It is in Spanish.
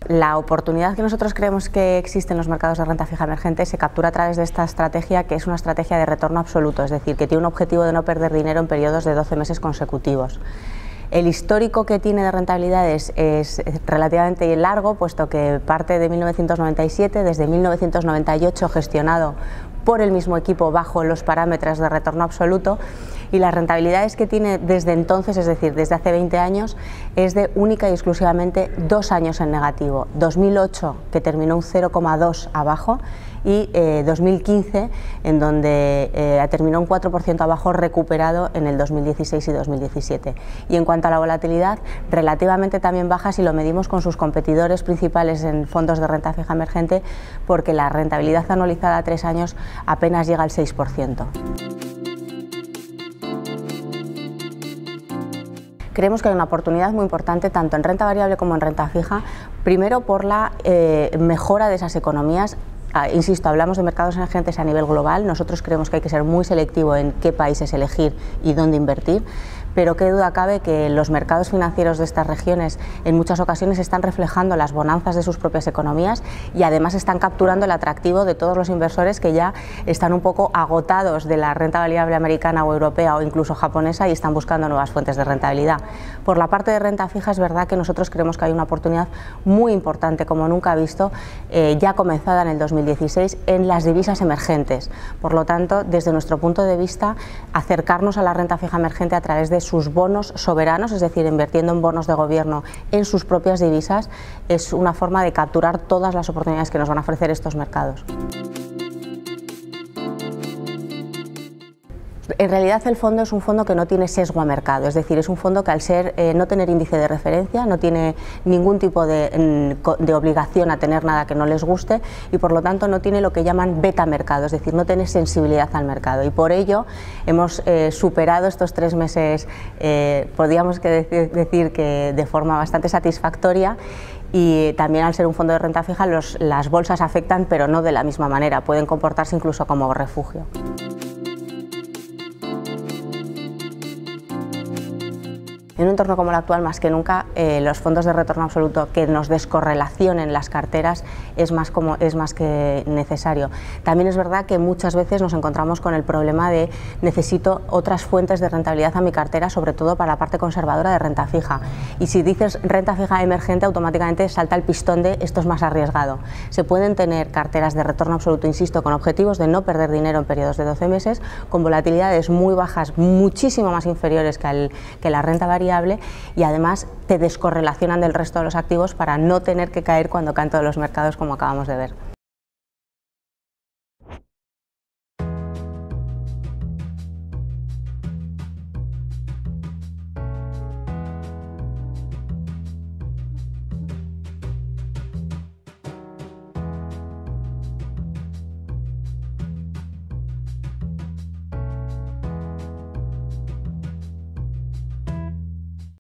La oportunidad que nosotros creemos que existe en los mercados de renta fija emergente se captura a través de esta estrategia, que es una estrategia de retorno absoluto, es decir, que tiene un objetivo de no perder dinero en periodos de 12 meses consecutivos. El histórico que tiene de rentabilidades es relativamente largo, puesto que parte de 1997, desde 1998 gestionado por el mismo equipo bajo los parámetros de retorno absoluto, y las rentabilidades que tiene desde entonces, es decir, desde hace 20 años, es de única y exclusivamente 2 años en negativo. 2008, que terminó un 0,2 abajo, y 2015, en donde terminó un 4% abajo, recuperado en el 2016 y 2017. Y en cuanto a la volatilidad, relativamente también baja si lo medimos con sus competidores principales en fondos de renta fija emergente, porque la rentabilidad anualizada a 3 años apenas llega al 6%. Creemos que hay una oportunidad muy importante tanto en renta variable como en renta fija, primero por la mejora de esas economías. Insisto, hablamos de mercados emergentes a nivel global, nosotros creemos que hay que ser muy selectivo en qué países elegir y dónde invertir, pero qué duda cabe que los mercados financieros de estas regiones en muchas ocasiones están reflejando las bonanzas de sus propias economías y además están capturando el atractivo de todos los inversores que ya están un poco agotados de la renta variable americana o europea o incluso japonesa y están buscando nuevas fuentes de rentabilidad. Por la parte de renta fija es verdad que nosotros creemos que hay una oportunidad muy importante, como nunca visto, ya comenzada en el 2016 en las divisas emergentes. Por lo tanto, desde nuestro punto de vista, acercarnos a la renta fija emergente a través de sus bonos soberanos, es decir, invirtiendo en bonos de gobierno en sus propias divisas, es una forma de capturar todas las oportunidades que nos van a ofrecer estos mercados. En realidad el fondo es un fondo que no tiene sesgo a mercado, es decir, es un fondo que al ser no tener índice de referencia no tiene ningún tipo de obligación a tener nada que no les guste y por lo tanto no tiene lo que llaman beta mercado, es decir, no tiene sensibilidad al mercado y por ello hemos superado estos 3 meses, podríamos decir que de forma bastante satisfactoria. Y también al ser un fondo de renta fija las bolsas afectan, pero no de la misma manera, pueden comportarse incluso como refugio. En un entorno como el actual, más que nunca, los fondos de retorno absoluto que nos descorrelacionen las carteras es más que necesario. También es verdad que muchas veces nos encontramos con el problema de necesito otras fuentes de rentabilidad a mi cartera, sobre todo para la parte conservadora de renta fija. Y si dices renta fija emergente, automáticamente salta el pistón de esto es más arriesgado. Se pueden tener carteras de retorno absoluto, insisto, con objetivos de no perder dinero en periodos de 12 meses, con volatilidades muy bajas, muchísimo más inferiores que la renta variable, y además te descorrelacionan del resto de los activos para no tener que caer cuando caen todos los mercados, como acabamos de ver.